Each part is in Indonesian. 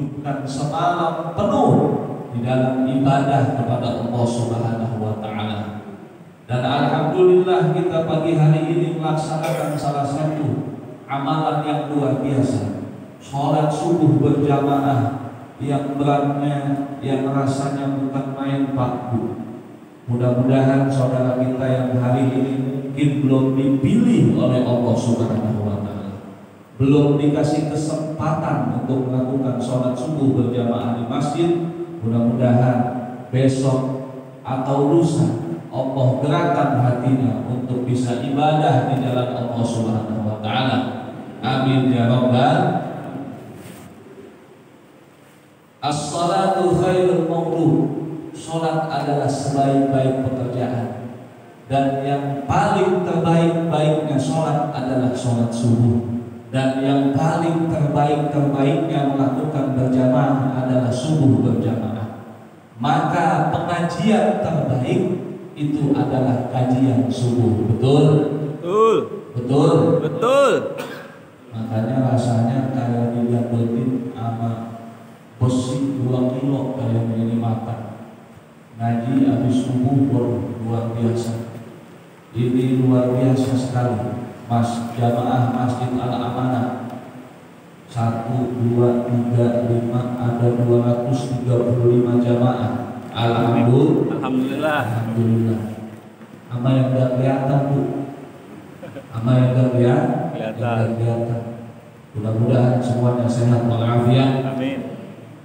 menghidupkan semalam penuh di dalam ibadah kepada Allah Subhanahu wa taala. Dan alhamdulillah kita pagi hari ini melaksanakan salah satu amalan yang luar biasa, sholat subuh berjamaah yang beratnya, yang rasanya bukan main Pak Bu. Mudah-mudahan saudara kita yang hari ini mungkin belum dipilih oleh Allah Subhanahu wa taala, belum dikasih kesempatan untuk melakukan sholat subuh berjamaah di masjid, mudah-mudahan besok atau lusa Allah gerakan hatinya untuk bisa ibadah di jalan Allah Subhanahu wa taala. Amin ya rabbal. As-salatu khairul mawrud. Salat adalah sebaik-baik pekerjaan, dan yang paling terbaik-baiknya salat adalah salat subuh, dan yang paling terbaik-terbaiknya melakukan berjamaah adalah subuh berjamaah. Maka pengajian terbaik itu adalah kajian subuh. Betul? Betul. Betul? Betul. Makanya rasanya kayak didapetin sama besi 2 kilo kayak ini makan. Ngaji habis subuh luar biasa. Ini luar biasa sekali. Jamaah Masjid Al-Amanah 1, 2, 3, 5 ada 235 jamaah. Alhamdulillah. Alhamdulillah. Ama yang gak kelihatan Bu, ama yang gak kelihatan. Mudah-mudahan semuanya sehat walafiat. Amin.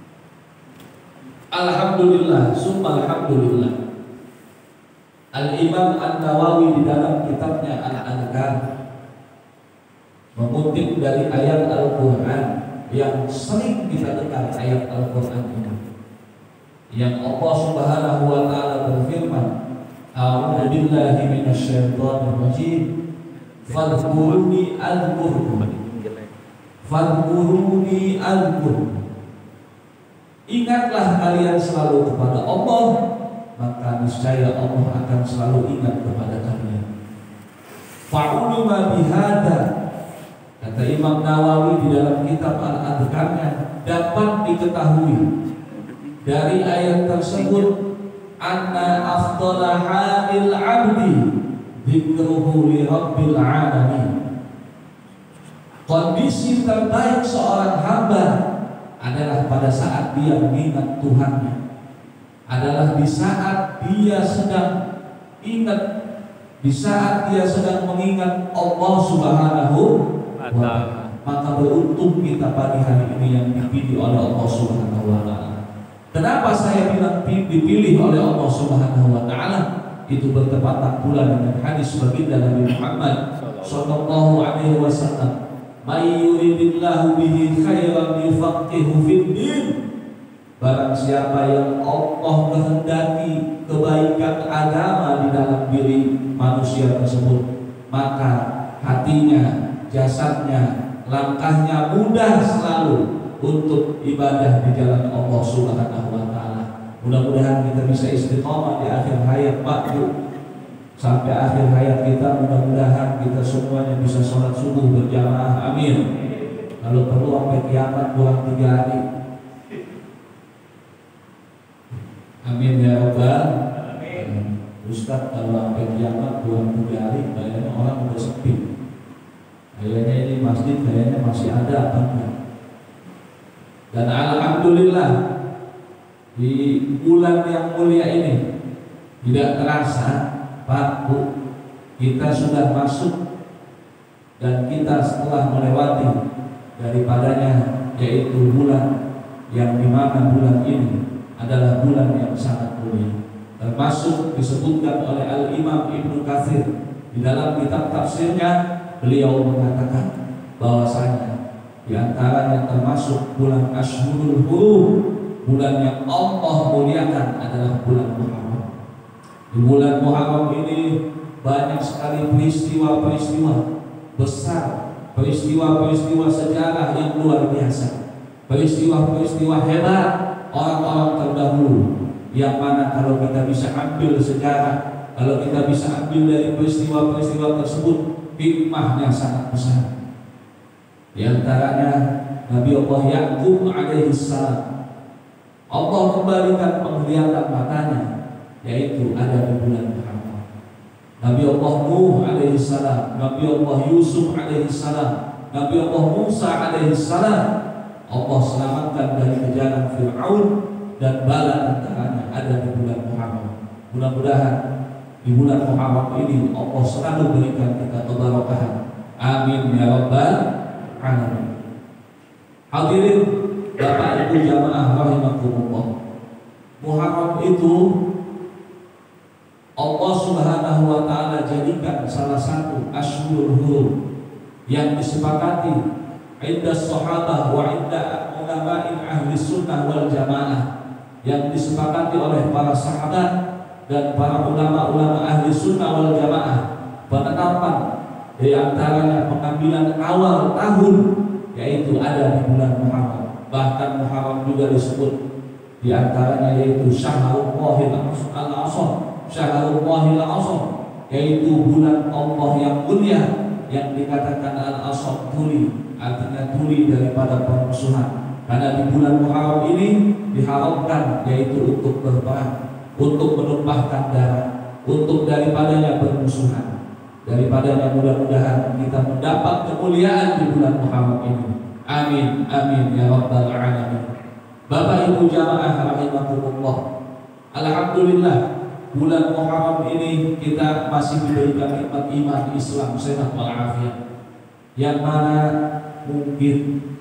Alhamdulillah, summa alhamdulillah. Al-Imam An-Nawawi di dalam kitabnya Al-Adhkar mengutip dari ayat Al-Quran yang sering kita dengar ayat Al-Quran ini, yang Allah Subhanahu wa taala berfirman, a'udzu billahi minasyaitonir rajim, fadhkuruni azkurkum, fadhkuruni azkurkum. Ingatlah kalian selalu kepada Allah, maka niscaya Allah akan selalu ingat kepada kalian. Fa'ulima bihada, kata Imam Nawawi di dalam kitab Al-Adhkarnya, dapat diketahui dari ayat tersebut anna afdala halil abdi dzikruhu li rabbil alamin. Kondisi terbaik seorang hamba adalah pada saat dia mengingat Tuhannya, adalah di saat dia sedang ingat, di saat dia sedang mengingat Allah Subhanahu wa ta'ala. Maka beruntung kita pagi hari ini yang dipilih oleh Allah Subhanahu wa ta'ala. Kenapa saya bilang dipilih oleh Allah Subhanahu wa ta'ala? Itu bertepatan pula dengan hadis baginda Nabi Muhammad sallallahu alaihi wasallam, may yuridillahu bihi khairan yufaqihu fid din. Barang siapa yang Allah kehendaki kebaikan agama di dalam diri manusia tersebut, maka hatinya, jasadnya, langkahnya mudah selalu untuk ibadah di jalan Allah Subhanahu wa taala. Mudah-mudahan kita bisa istiqamah di akhir hayat Pak Bu. Sampai akhir hayat kita, mudah-mudahan kita semuanya bisa sholat subuh berjamaah. Amin. Kalau perlu sampai kiamat kurang 3 hari. Amin ya rabbal. Amin. Ustaz, kalau sampai kiamat kurang 3 hari, kayaknya orang udah sepi. Kayaknya ini masjid kayaknya masih ada apa enggak? Dan alhamdulillah di bulan yang mulia ini tidak terasa Pak Bu, kita sudah masuk dan kita setelah melewati daripadanya, yaitu bulan yang dimana bulan ini adalah bulan yang sangat mulia. Termasuk disebutkan oleh Al-Imam Ibnu Katsir di dalam kitab tafsirnya, beliau mengatakan bahwasanya di antaranya termasuk bulan Ashhurul Hurum, bulan yang Allah muliakan adalah bulan Muharram. Di bulan Muharram ini banyak sekali peristiwa-peristiwa besar, peristiwa-peristiwa sejarah yang luar biasa, peristiwa-peristiwa hebat orang-orang terdahulu, yang mana kalau kita bisa ambil sejarah, kalau kita bisa ambil dari peristiwa-peristiwa tersebut, hikmahnya sangat besar. Di antaranya Nabi Allah Ya'qub alaihi salam, Allah kembalikan penglihatan matanya, yaitu ada di bulan Muharram. Nabi Allah Nuh alaihi salam, Nabi Allah Yusuf alaihi salam, Nabi Allah Musa alaihi salam, Allah selamatkan dari kejaran Fir'aun dan bala tentaranya ada di bulan Muharram. Mudah-mudahan di bulan Muharram ini Allah selalu berikan kita keberkahan. Amin ya rabbal alamin. Hadirin Bapak Ibu jamaah rahimakumullah, Muharram itu Allah Subhanahu wa taala jadikan salah satu Ashhurul Hurum yang disepakati inda sahabah wa inda ulama'in ahli sunnah wal jamaah, yang disepakati oleh para sahabat dan para ulama-ulama ahli sunnah wal jamaah, penetapan di antaranya pengambilan awal tahun yaitu ada di bulan Muharram. Bahkan Muharram juga disebut di antaranya yaitu Syahrul Al-Asr, Syahrul Al-Asr, yaitu bulan Allah yang mulia, yang dikatakan Al-Asr tuli, artinya tuli daripada permusuhan. Karena di bulan Muharram ini diharamkan yaitu untuk berperang, untuk menumpahkan darah, untuk daripadanya permusuhan. Daripadanya mudah-mudahan kita mendapat kemuliaan di bulan Muharram ini. Amin, amin ya rabbal alamin. Bapak Ibu jamaah rahimakumullah, alhamdulillah bulan Muharram ini kita masih diberikan nikmat iman, Islam, sehat walafiat, yang mana mungkin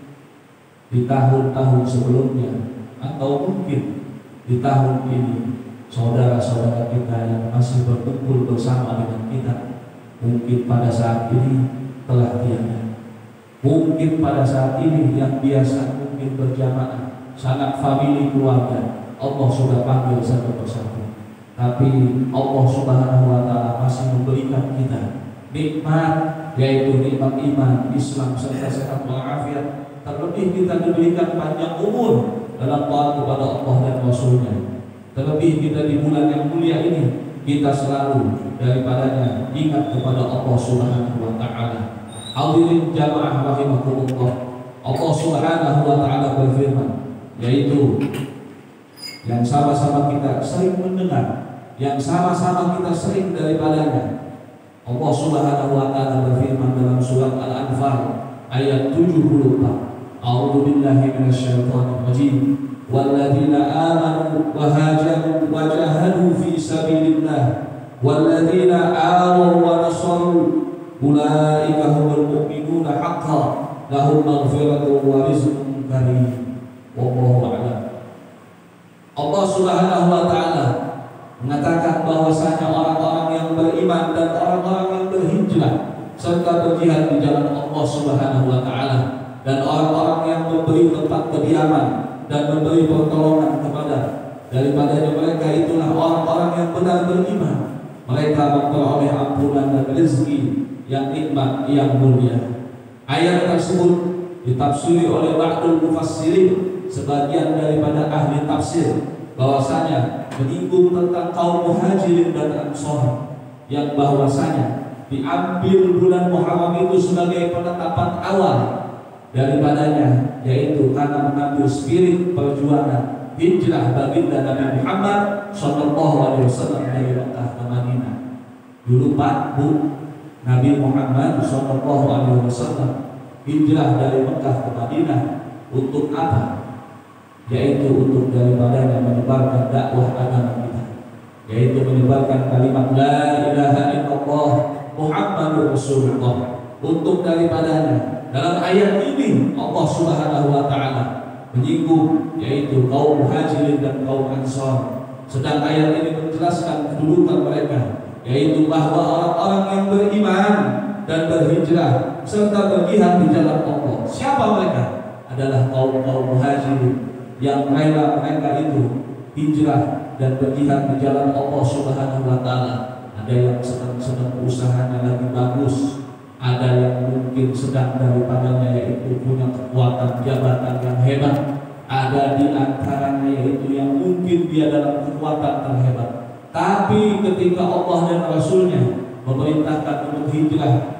di tahun-tahun sebelumnya atau mungkin di tahun ini saudara-saudara kita yang masih berkumpul bersama dengan kita mungkin pada saat ini telah tiada. Mungkin pada saat ini yang biasa mungkin berjamaah sangat famili keluarga, Allah sudah panggil satu persatu. Tapi Allah Subhanahu wa taala masih memberikan kita nikmat, yaitu nikmat iman, Islam serta sehat walafiat. Terlebih kita diberikan panjang umur dalam taat kepada Allah dan Rasulnya. Terlebih kita di bulan yang mulia ini kita selalu daripadanya ingat kepada Allah Subhanahu wa taala. Hadirin jamaah rahimakumullah, Allah Subhanahu wa taala berfirman, yaitu yang sama-sama kita sering mendengar, yang sama-sama kita sering daripadanya. Allah Subhanahu wa taala berfirman dalam surat Al-Anfal ayat 74. A'udzu billahi minasyaitonir rajim. Walladzina amanu wa hajaru wa jahadu fi sabilillah walladzina awaw wa nasaru ulaika humul mu'minuna haqqan lahum maghfiratun wa rizqun karim. Wallahu a'lam. Allah Subhanahu wa taala mengatakan bahwasanya orang-orang yang beriman dan orang-orang yang berhijrah serta berjihad di jalan Allah Subhanahu wa taala, dan orang-orang yang memberi tempat kediaman dan memberi pertolongan kepada daripadanya, mereka itulah orang-orang yang benar beriman. Mereka memperoleh ampunan dan rezeki yang nikmat yang mulia. Ayat tersebut ditafsiri oleh ba'dul mufassirin, sebagian daripada ahli tafsir, bahwasanya menyinggung tentang kaum muhajirin dan ansor, yang bahwasanya diambil bulan Muharram itu sebagai penetapan awal daripadanya, yaitu karena mengambil spirit perjuangan hijrah baginda Nabi Muhammad sallallahu alaihi wasallam dari Mekah ke Madinah. Dulu Pak Bu, Nabi Muhammad sallallahu alaihi wasallam hijrah dari Mekah ke Madinah untuk apa? Yaitu untuk daripadanya menyebarkan dakwah agama kita, yaitu menyebarkan kalimat la ilaha illallah Muhammadur Rasulullah. Untuk daripadanya dalam ayat ini Allah Subhanahu wa taala menyinggung yaitu kaum muhajirin dan kaum ansar, sedang ayat ini menjelaskan kedudukan mereka, yaitu bahwa orang-orang yang beriman dan berhijrah serta berjihad di jalan Allah. Siapa mereka? Adalah kaum muhajirin yang rela mereka itu hijrah dan berjihad di jalan Allah Subhanahu wa taala. Ada yang sedang usahanya lagi bagus, ada yang mungkin sedang daripadanya yaitu punya kekuatan jabatan yang hebat, ada di antaranya yaitu yang mungkin dia dalam kekuatan terhebat. Tapi ketika Allah dan Rasulnya memerintahkan untuk hijrah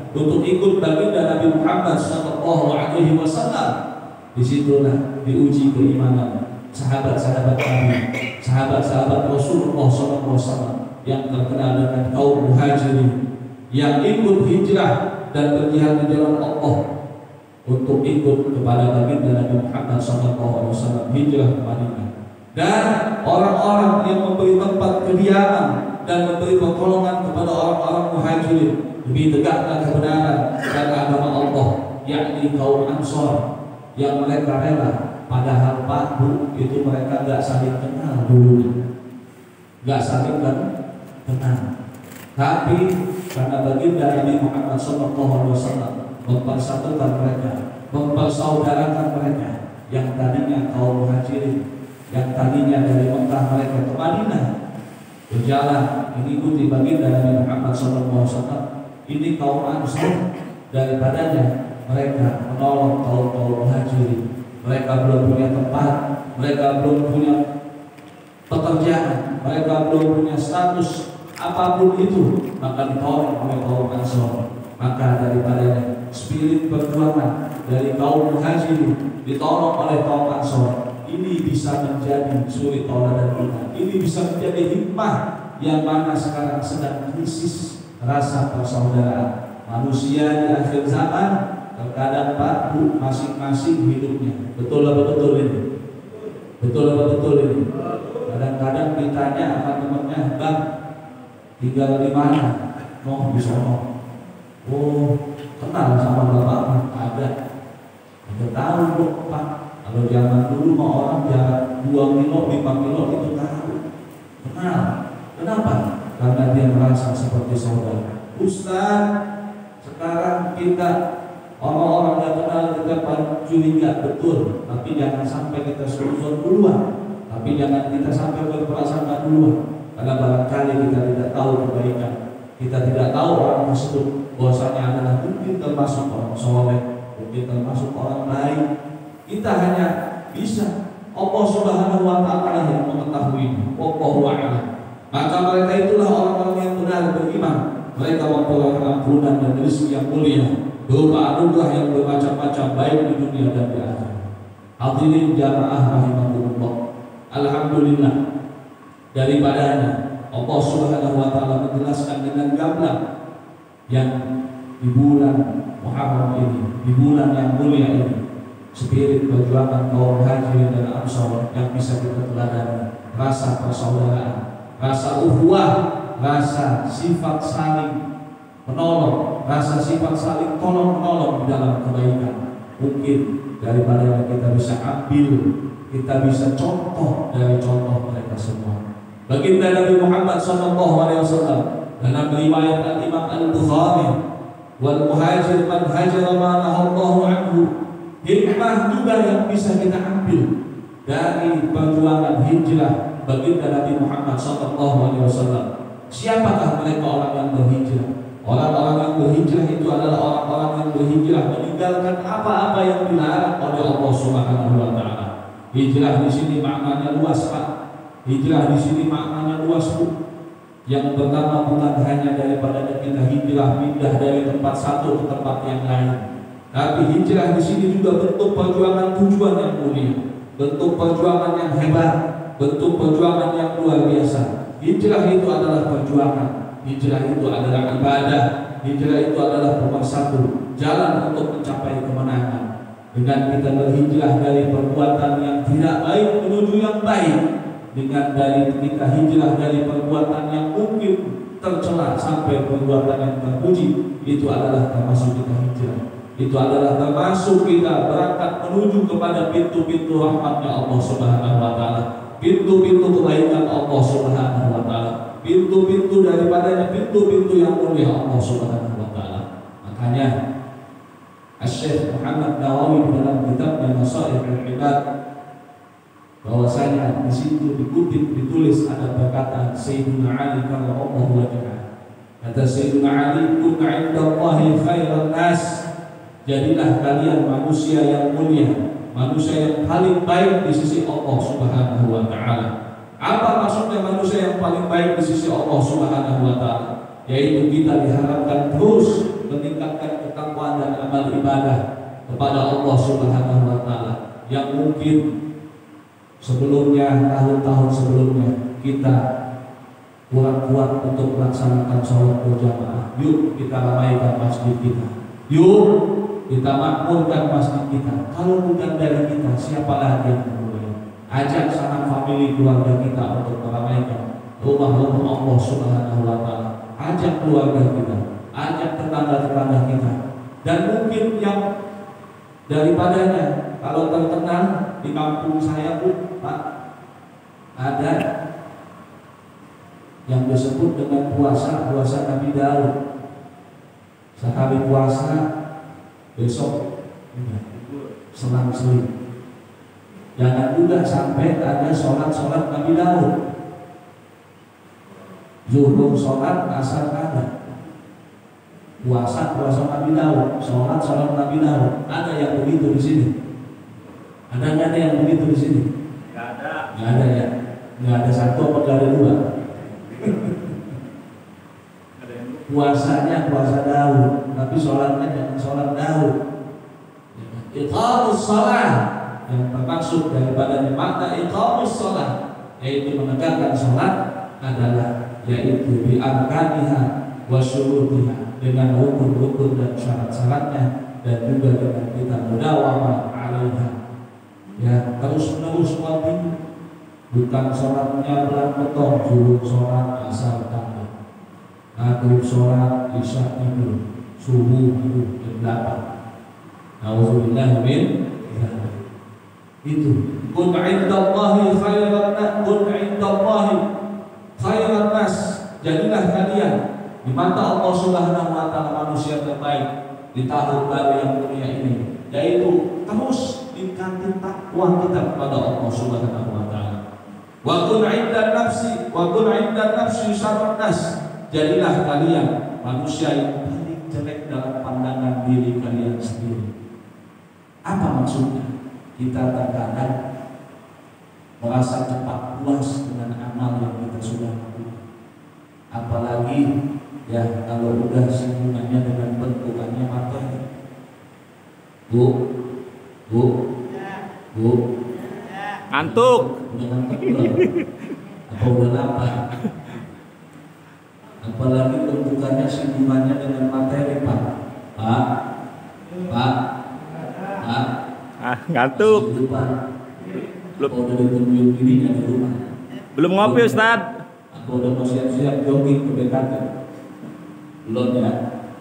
untuk ikut baginda Nabi Muhammad sallallahu alaihi wasallam. Disitulah diuji keimanan sahabat-sahabat Nabi, sahabat-sahabat Rasulullah sallallahu alaihi wasallam yang terkenal dengan kaum Muhajirin yang ikut hijrah dan berjihad di jalan Allah untuk ikut kepada baginda Nabi Muhammad SAW hijrah ke Madinah. Dan orang-orang yang memberi tempat kediaman dan memberi pertolongan kepada orang-orang Muhajirin demi tegaknya kebenaran dan agama Allah, yakni kaum Ansor yang mereka rela padahal Pak itu mereka gak saling kenal dulu, gak saling kenal. Tapi karena baginda Nabi Muhammad SAW mempersatukan mereka, mempersaudarakan mereka yang tadinya kaum Muhajirin, yang tadinya dari Mekah mereka ke Madinah berjalan mengikuti baginda Nabi Muhammad SAW. Ini kaum Ansor, daripadanya mereka menolong kaum Muhajirin. Mereka belum punya tempat, mereka belum punya pekerjaan, mereka belum punya status apapun itu, maka ditolong oleh kaum Ansor. Maka daripadanya spirit perjuangan dari kaum Muhajirin ditolong oleh kaum Ansor. Ini bisa menjadi suri tauladan kita. Ini bisa menjadi hikmah yang mana sekarang sedang krisis rasa persaudaraan manusia di akhir zaman. Terkadang Pak masing-masing hidupnya. Betul apa betul ini? Betul apa betul ini? Kadang-kadang ditanya sama temannya, Bang, tinggal di mana? Oh, di sono. Oh, kenal sama bapak? Ada. Tidak tahu kok Pak. Kalau zaman dulu mah orang jarak 2 kilo, 5 kilo itu tahu. Kenal. Kenapa? Karena dia merasa seperti saudara. Ustaz, sekarang kita orang-orang yang kenal kita curiga betul, tapi jangan sampai kita suuzon duluan, tapi jangan kita sampai berprasangka duluan, karena barangkali kita tidak tahu kebaikan, kita tidak tahu orang tersebut bahwasanya adalah mungkin termasuk orang soleh, mungkin termasuk orang baik. Kita hanya bisa Allah Subhanahu wa Ta'ala yang mengetahui. Wallahu a'lam. Maka mereka itulah orang-orang yang benar beriman. Mereka memperoleh ampunan dan rezeki yang mulia berupa anugerah yang bermacam-macam baik di dunia dan di akhirat. Hadirin jamaah rahimakumullah. Alhamdulillah, daripadanya Allah Subhanahu wa Ta'ala menjelaskan dengan gamblang yang di bulan Muharram ini, di bulan yang mulia ini, spirit perjuangan kaum Muhajirin dan Ansor yang bisa kita teladani, rasa persaudaraan, rasa ukhuwah, rasa sifat saling menolong, rasa sifat saling tolong menolong di dalam kebaikan. Mungkin daripada kita bisa ambil, kita bisa contoh dari contoh mereka semua. Baginda Nabi Muhammad SAW dalam riwayat Al-Imam Al-Bukhari, wal muhajir man hajara ma nahallahu anhu. Hikmah juga yang bisa kita ambil dari perjuangan hijrah baginda Nabi Muhammad SAW. Siapakah mereka orang yang berhijrah? Orang-orang yang berhijrah itu adalah orang-orang yang berhijrah meninggalkan apa-apa yang dilarang oleh Allah Subhanahu wa Ta'ala. Hijrah di sini maknanya luas, Pak. Hijrah di sini maknanya luas, Bu. Yang pertama bukan hanya daripada kita hijrah pindah dari tempat satu ke tempat yang lain, tapi hijrah di sini juga bentuk perjuangan tujuan yang mulia, bentuk perjuangan yang hebat, bentuk perjuangan yang luar biasa. Hijrah itu adalah perjuangan, hijrah itu adalah ibadah, hijrah itu adalah pemersatu jalan untuk mencapai kemenangan. Dengan kita berhijrah dari perbuatan yang tidak baik menuju yang baik, dengan dari kita hijrah dari perbuatan yang mungkin tercela sampai perbuatan yang terpuji, itu adalah termasuk kita hijrah. Itu adalah termasuk kita berangkat menuju kepada pintu-pintu rahmatnya Allah Subhanahu wa Ta'ala, pintu-pintu kebaikan Allah Subhanahu wa Ta'ala, pintu-pintu daripadanya, pintu-pintu yang mulia Allah Subhanahu wa Ta'ala. Makanya Syekh Muhammad Nawawi dalam kitabnya Nasaih al-Ibad, bahwasanya di situ ditulis ada perkataan Sayyidina Ali karramallahu wajhah. Kata Sayyidina Ali, "Kun 'indallahi khairan nas." Jadilah kalian manusia yang mulia, manusia yang paling baik di sisi Allah Subhanahu wa Ta'ala. Apa maksudnya manusia yang paling baik di sisi Allah Subhanahu wa Ta'ala? Yaitu kita diharapkan terus meningkatkan ketakwaan dan amal ibadah kepada Allah Subhanahu wa taala. Yang mungkin sebelumnya, tahun-tahun sebelumnya kita kurang kuat untuk melaksanakan sholat berjamaah. Yuk kita ramaikan masjid kita. Yuk kita makmurkan masjid kita. Kalau bukan dari kita, siapa lagi yang kemudian? Ajak sanak famili keluarga kita untuk meramaikan rumah-rumah Allah Subhanahu wa taala. Ajak keluarga kita, ajak tetangga-tetangga kita. Dan mungkin yang daripadanya, kalau terkenal di kampung saya pun Pak, ada yang disebut dengan puasa Nabi Daud. Sekali puasa, besok selang-seling. Jangan juga sampai ada sholat Nabi Daud. Zuhur sholat, asar kada. Puasa Nabi Daud, sholat Nabi Daud. Ada yang begitu di sini? Ada nggak ada yang begitu di sini? Nggak ada ya. Nggak ada satu apa nggak ada dua? Puasanya puasa Daud, tapi sholatnya jangan sholat Daud. Iqamus shalah, yang termaksud daripada makna iqamus shalah, yaitu menegakkan sholat adalah yaitu bi arkaniha wa syurutiha, dengan rukun-rukun dan syarat-syaratnya, dan juga dengan kita mudawamah 'alaiha. Ya, terus-menerus continue. Bukan sholatnya bulan petong, zuhur sholat, asar tambah, maghrib sholat, isya tidur, subuh tidur jam 8. Nauzubillah min itu. Kun 'indallahi khairan nas, jadilah kalian di mata Allah Subhanahu wa taala manusia terbaik di tahun baru yang mulia ini, yaitu terus tingkatin takwa kita kepada Allah Subhanahu wa taala. Wa kun 'indan nafsi syarrun nas, jadilah kalian manusia yang paling jelek dalam pandangan diri kalian sendiri. Apa maksudnya? Kita terkadang merasa cepat puas dengan amal yang kita sudah lakukan. Apalagi ya kalau udah hubungannya dengan bentukannya materi. Bu, ngantuk. Udah ngantuk belum? Apa udah lapar? Apalagi bentukannya hubungannya dengan materi, Pak. Ngantuk. Belum. Udah ditungguin dirinya di rumah. Belum ngopi, Ustaz. Aku udah mau siap-siap jogging ke BKT. Belum ya?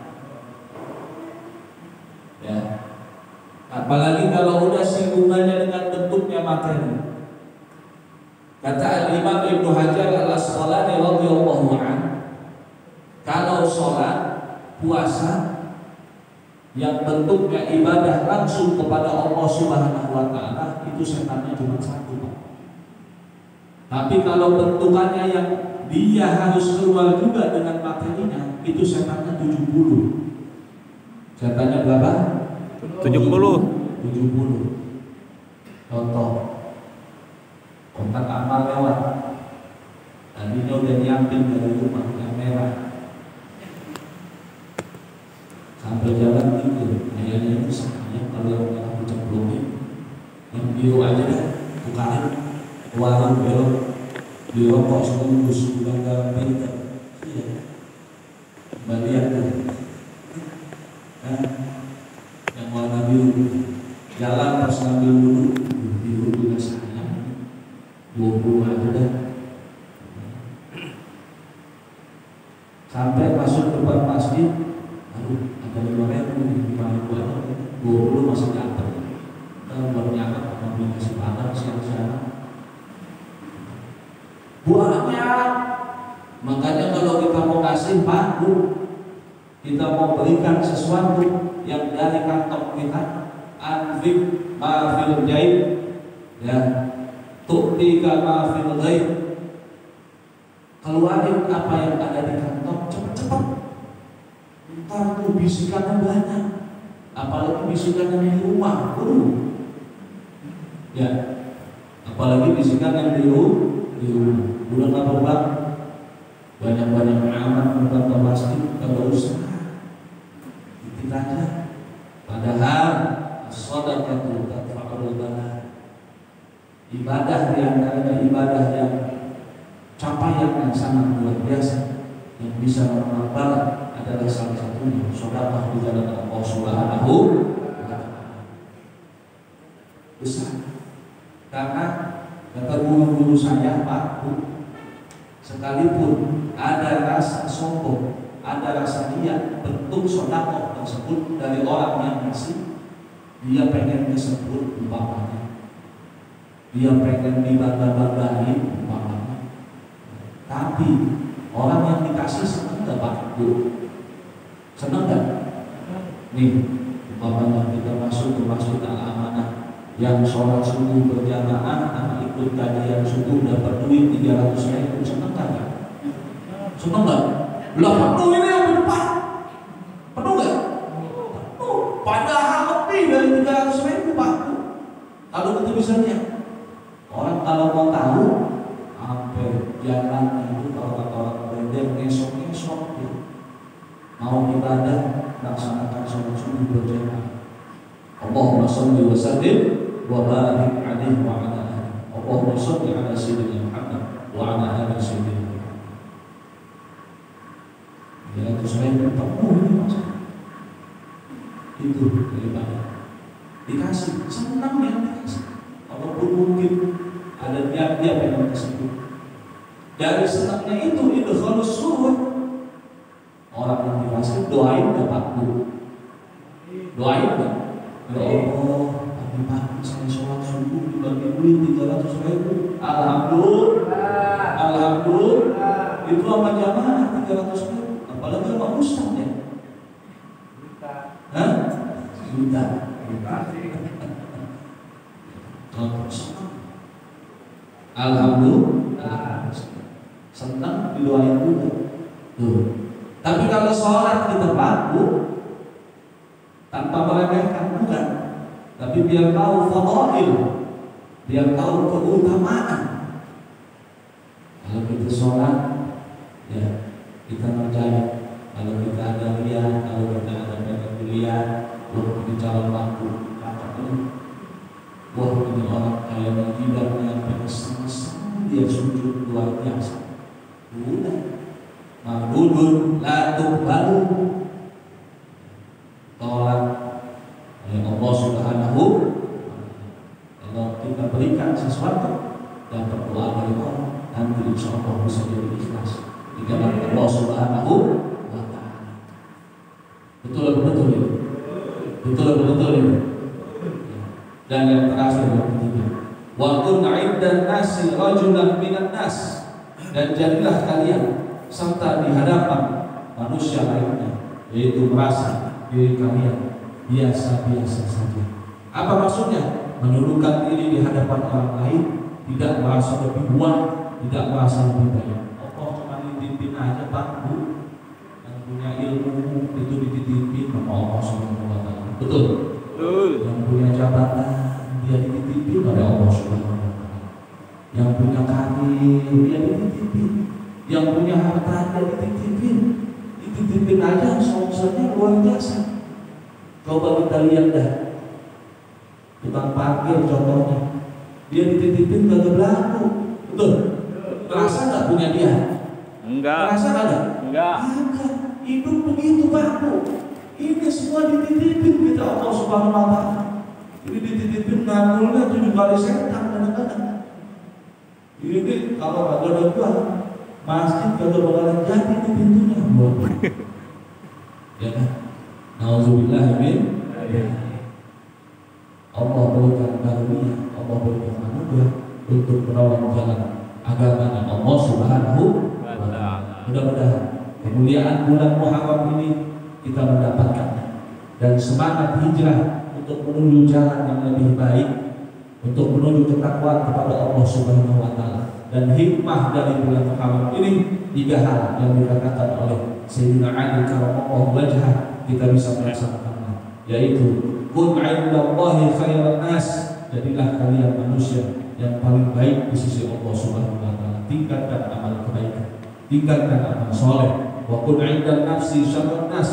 Ya. Apalagi kalau udah singgungannya dengan bentuknya materi. Kata Imam Ibnu Hajar Al-Asqalani radhiyallahu anhu, kalau sholat, puasa yang bentuknya ibadah langsung kepada Allah Subhanahu wa taala, itu setannya cuma satu, Pak. Tapi kalau bentukannya yang dia harus keluar juga dengan materinya, itu setannya 70. Setannya berapa? 70. Contoh, kontak amal lewat. Tadinya udah nyiapin dari rumah yang merah. Sampai jalan tidur, kayaknya itu sayang kalau yang merah dicemplungin. Yang biru aja deh, tukarin warung belok, di rokok sebungkus bukan dalam pintar. Iya, balian tuh, yang warna biru, jalan pas ngambil dulu, biru juga sayang, 20 aja deh. Sampai masuk depan masjid, aduh, ada 5.000 aja, 20 masih dapat. Kalau baru nyangka mau kasih padang siang-siang. Banyak. Makanya kalau kita mau kasih bantu, kita mau berikan sesuatu yang dari kantong kita, anfik ma fil jaib, ya, tu'tika ma fil ghaib. Keluarin apa yang ada di kantong cepat-cepat. Ntar tuh bisikannya banyak, apalagi bisikan yang di rumah, ya, apalagi bisikan yang di rumah. Bulan apa Bang? Banyak-banyak amat tentang plastik, kalau usaha. sedikit aja. Padahal shadaqatu tadfa'ul bala. Ibadah di antaranya ibadah yang capaian yang sangat luar biasa yang bisa menolak bala adalah salah satunya sedekah di jalan Allah Subhanahu wa ta'ala. Besar. Karena kata guru-guru saya, Pak, Bu, sekalipun ada rasa sombong, ada rasa riya bentuk sedekah tersebut dari orang yang ngasih, dia pengen disebut umpamanya, dia pengen dibangga-banggain umpamanya. Tapi orang yang dikasih senang gak, Pak, Bu? Senang gak? Nih, umpamanya kita masuk ke masjid Al-Amanah yang sholat subuh berjamaah, anak ikut kajian subuh dapat duit 300.000, senang gak? Senang gak? Lah penuh ini yang depan, penuh gak? Penuh, padahal lebih dari 300.000, Pak. Kalau itu bisa lihat, orang kalau mau tahu sampai jalan itu kalau kata orang branding ngesok-ngesok ya. Mau ibadah laksanakan sholat subuh berjamaah. Allahumma shalli wa sallim wa barik alaihi wa ala alihi. Allahumma shalli ala sayyidina Muhammad wa ala ali sayyidina Muhammad. Ya itu saya penuh ini maksudnya. Itu daripada dikasih, senang ya dikasih. Walaupun mungkin ada niat dia pengen tersebut. Dari senangnya itu idkhalus surur. Orang yang dikasih doain dapat Bu. Doain enggak? Ya Allah, pagi-pagi saya sholat subuh dibagi duit 300.000. Alhamdulillah. Alhamdulillah. Itu sama jamaah 300.000. Apalagi sama ustaz ya. Hah? Juta. Alhamdulillah. Senang didoain juga. Tuh. Tapi kalau sholat kita patuh tanpa meremehkan bukan, tapi biar tahu fadail, biar tahu keutamaan. Kalau kita sholat, ya kita percaya. Kalau kita ada riya, kalau kita ada pengen kuliah, wah ini calon laku, wah ini orang kayaknya tidaknya pengen senang dia sujud luar biasa. Udah, ma'budun la tuqbalu, tolak oleh Allah Subhanahu. Kalau kita berikan sesuatu dapat doa dari Allah, nanti insya Allah bisa jadi ikhlas di jalan Allah Subhanahu wa ta'ala. Betul ini. Betul ini. Dan yang terakhir yang ketiga, wa kun 'indan nasi rajulan minan nas, dan jadilah kalian serta di hadapan manusia lainnya, yaitu merasa diri kalian biasa-biasa saja. Apa maksudnya? Menundukkan diri di hadapan orang lain, tidak merasa lebih kuat, tidak merasa lebih baik. Allah cuma dititipin aja, Pak, Bu. Yang punya ilmu itu dititipin sama Allah Subhanahu wa ta'ala. Betul? Betul. Yang punya jabatan dia dititipin oleh Allah Subhanahu wa ta'ala. Yang punya karir dia dititipin. Yang punya harta dia dititipin. Dititipin aja solusinya luar biasa. Coba kita lihat dah, tukang parkir contohnya, dia dititipin kagak berlaku, betul? Merasa nggak punya dia? Enggak. Merasa nggak? Enggak. Enggak. Hidup begitu Pak. Ini semua dititipin kita Allah Subhanahu wa ta'ala. Ini dititipin ngambilnya 7 kali setan kadang-kadang. Ini kalau nggak ada gua, masjid kagak bakalan jadi di pintunya. Ya kan? Nauzubillah min. Allah berikan karunia, Allah berikan anugerah untuk menolong jalan agamanya Allah Subhanahu wa ta'ala. Mudah-mudahan kemuliaan bulan Muharram ini kita mendapatkannya, dan semangat hijrah untuk menuju jalan yang lebih baik, untuk menuju ketakwaan kepada Allah Subhanahu wa ta'ala. Dan hikmah dari bulan Muharram ini 3 hal yang dikatakan oleh Sayyidina Ali karramallahu wajhah kita bisa melaksanakannya, yaitu kun 'indallahi khairan nas, jadilah kalian manusia yang paling baik di sisi Allah Subhanahu wa ta'ala. Tingkatkan amal kebaikan, tingkatkan amal soleh. Wa kun 'indan nafsi syarran nas,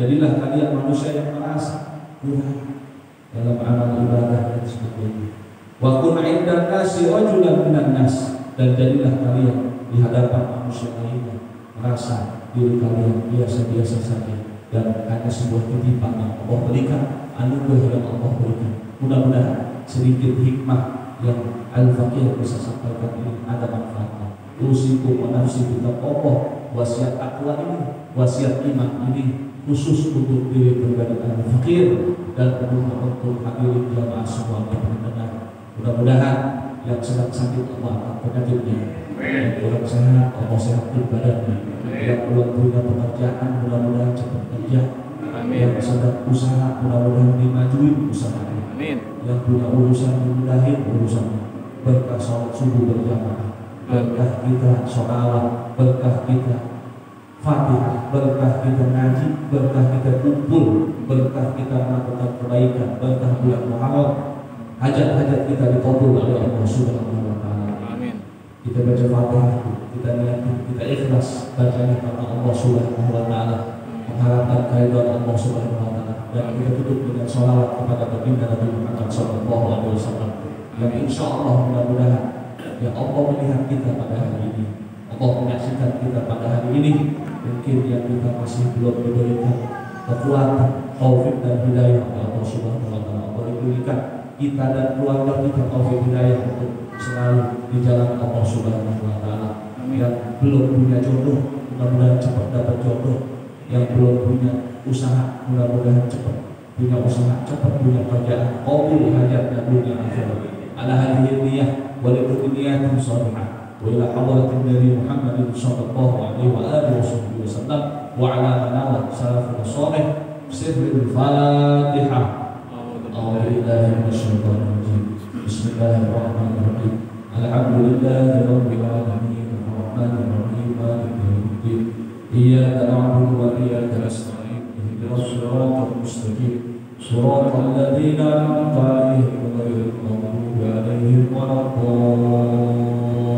Jadilah kalian manusia yang merasa kurang dalam amal ibadah dan sebagainya. Wa kun 'indan nasi rajulan minan nas, dan jadilah kalian di hadapan manusia lainnya merasa diri kalian biasa-biasa saja dan hanya sebuah titipan yang Allah berikan, anugerah yang Allah berikan. Mudah-mudahan sedikit hikmah yang Al-Faqih bisa sampaikan ini ada manfaatnya. Usikum wa nafsi bittaqwa, wasiat takwa ini, wasiat iman ini khusus untuk diri pribadi Al-Faqih dan untuk hadirin jamaah semua yang mendengar. Mudah-mudahan yang sedang sakit Allah angkat penyakitnya, yang kurang sehat Allah sehatkan badannya, yang belum punya pekerjaan mudah-mudahan cepat kerja, yang sedang usaha mudah-mudahan dimajuin usahanya, yang punya urusan dimudahin urusannya. Berkah sholat subuh berjamaah, berkah kita sholawat, berkah kita Fatihah, berkah kita ngaji, berkah kita kumpul, berkah kita melakukan kebaikan, berkah bulan Muharram, hajat-hajat kita dikabul oleh Allah Subhanahu wa taala. Amin. Kita baca Fatihah, kita niat, kita ikhlas bacanya karena Allah Subhanahu wa taala, mengharapkan keridhaan Allah Subhanahu wa taala, dan kita tutup dengan sholawat kepada baginda Nabi Muhammad sallallahu alaihi wasallam. Yang insyaallah mudah-mudahan ya Allah melihat kita pada hari ini, Allah menyaksikan kita pada hari ini. Mungkin yang kita masih belum diberikan kekuatan, taufik dan hidayah oleh Allah Subhanahu wa taala. Allah berikan kita dan keluarga kita taufik hidayah untuk selalu di jalan Allah Subhanahu wa taala. Yang belum punya jodoh, mudah-mudahan cepat dapat jodoh. Yang belum punya usaha, mudah-mudahan cepat punya usaha, cepat punya kerjaan, qabul hajatnya dunia akhirat. Ala hadhihi niyyah wa li kulli niyatin shalihah. Wa ila hadratin Nabi Muhammad sallallahu alaihi wa alihi wasallam wa ala manawat salafus salih sirrul Fatihah. A'udzu billahi minasyaitonir rajim. Bismillahirrahmanirrahim. Alhamdulillahi rabbil alamin arrahmanir rahim maliki yaumiddin. Iyyaka na'budu wa iyyaka nasta'in. Ihdinas siratal mustaqim. Shiratal ladzina an'amta 'alaihim ghairil maghdubi 'alaihim waladdallin.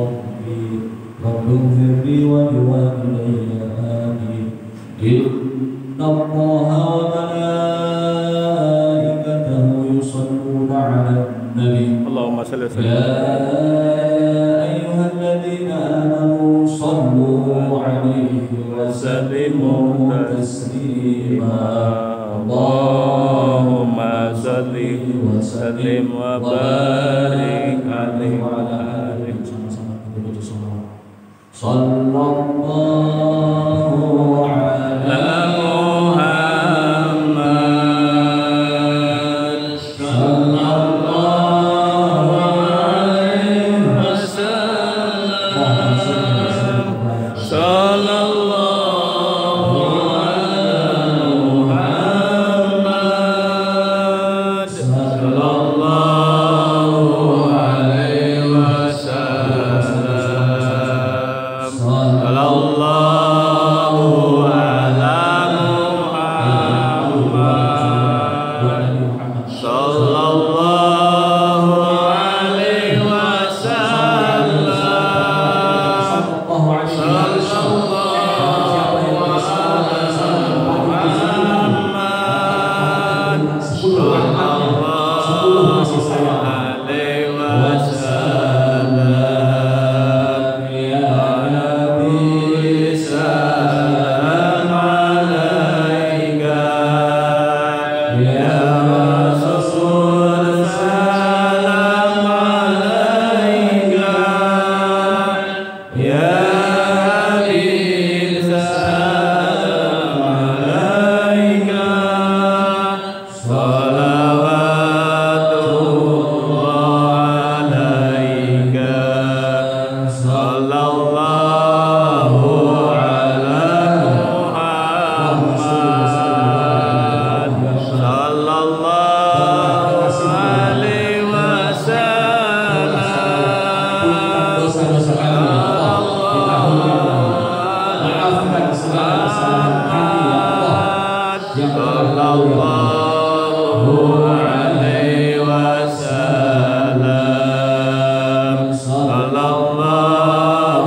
Rabbighfir li wa liwalidayya amin. Inna Allaha wa malaikatahu yusalluna 'alan nabi. Allahumma shalli wa sallim. Ya ayyuhalladzina amanu sallu 'alaihi wa sallimu taslima. Allahumma shalli wa sallim wa barik 'alaihi wa ala alihi. Sallallahu ala Muhammad, sallallahu alaihi wasallam, sallallahu ala Muhammad, sallallahu alaihi wasallam.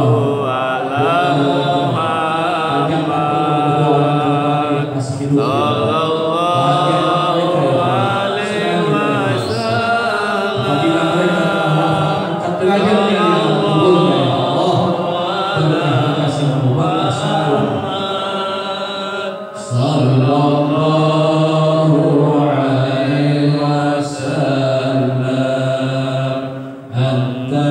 Allah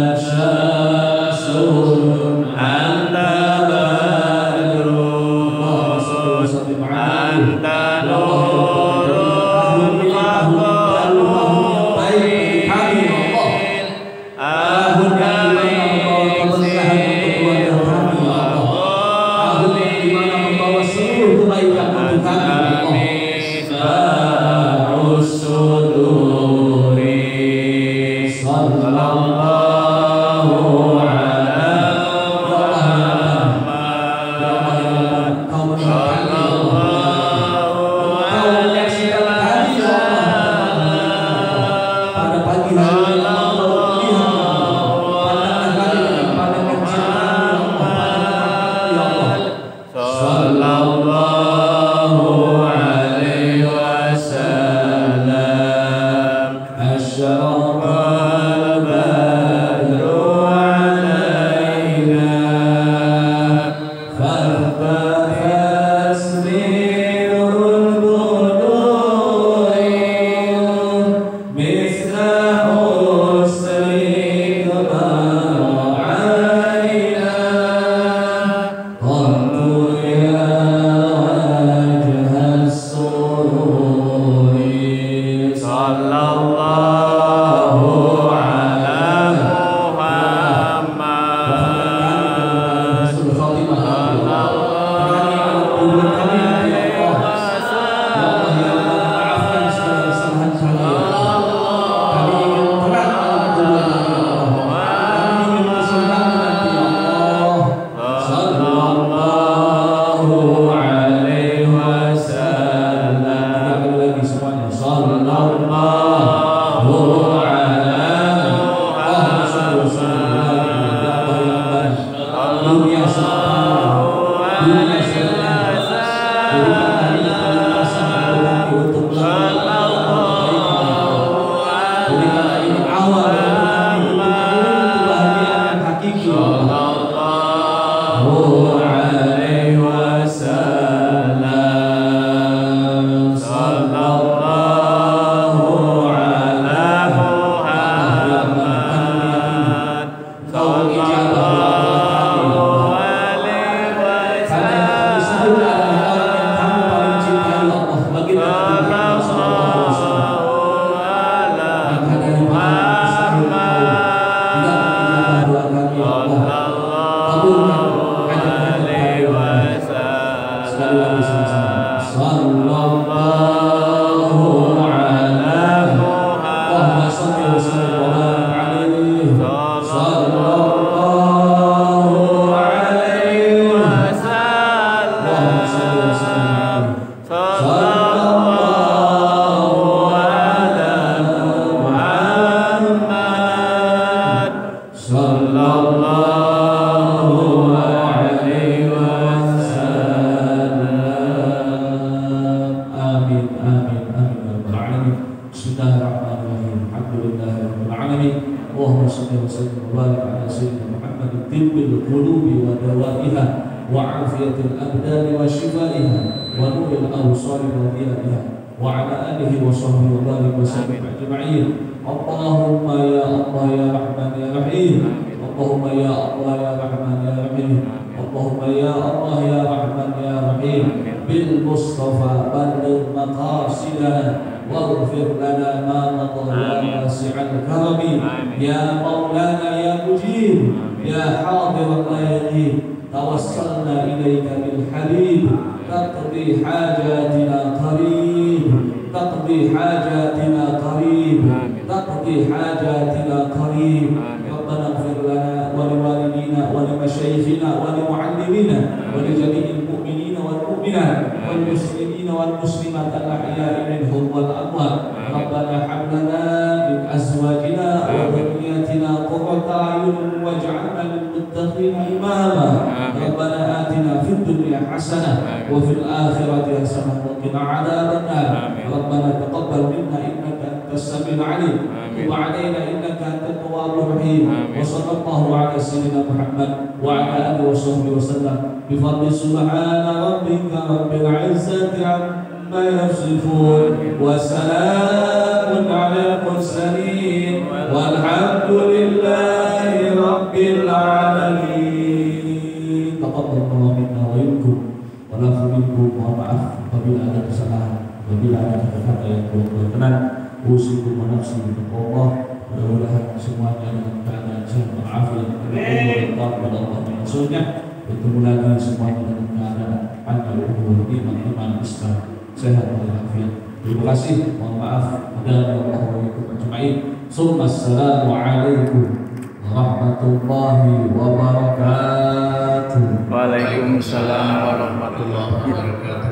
بفضل سبحان ربك رب العزة عما يصفون وسلام على المرسلين والحمد لله alamin. Taqabbalallahu minna wa minkum. Walafu minkum, mohon maaf apabila ada kesalahan, apabila ada kata-kata yang kurang berkenan. Usikum wa nafsi Allah. Mudah-mudahan semuanya dalam keadaan sehat walafiat, kepada Allah dan Rasulnya. Bertemu lagi semuanya dalam keadaan panjang umur, iman Islam, sehat walafiat. Terima kasih. Mohon maaf. Wassalamualaikum warahmatullahi wabarakatuh. Waalaikumsalam warahmatullahi wabarakatuh.